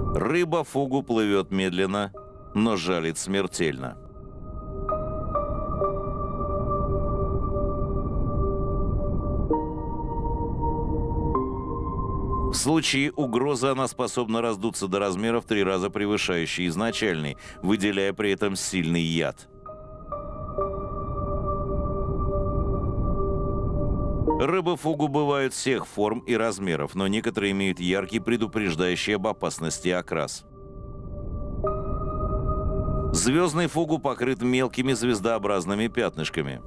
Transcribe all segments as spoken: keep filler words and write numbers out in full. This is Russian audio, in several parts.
Рыба фугу плывет медленно, но жалит смертельно. В случае угрозы она способна раздуться до размеров в три раза превышающий изначальный, выделяя при этом сильный яд. Рыбы-фугу бывают всех форм и размеров, но некоторые имеют яркий, предупреждающий об опасности окрас. Звездный фугу покрыт мелкими звездообразными пятнышками.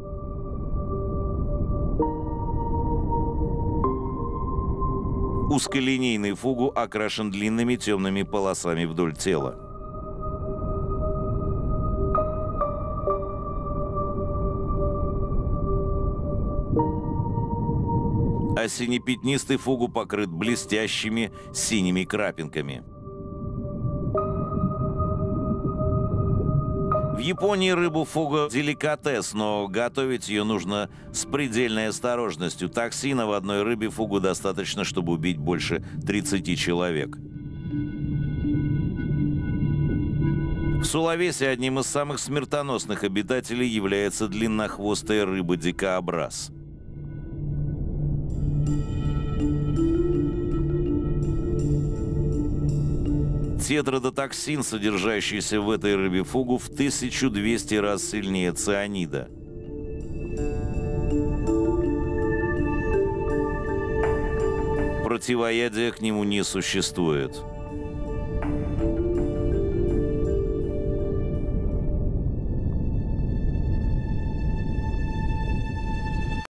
Узколинейный фугу окрашен длинными темными полосами вдоль тела. А синепятнистый фугу покрыт блестящими синими крапинками. В Японии рыбу фугу – деликатес, но готовить ее нужно с предельной осторожностью. Токсина в одной рыбе фугу достаточно, чтобы убить больше тридцати человек. В Сулавеси одним из самых смертоносных обитателей является длиннохвостая рыба-дикообраз. Тетрадотоксин, содержащийся в этой рыбе фугу, в тысячу двести раз сильнее цианида. Противоядия к нему не существует.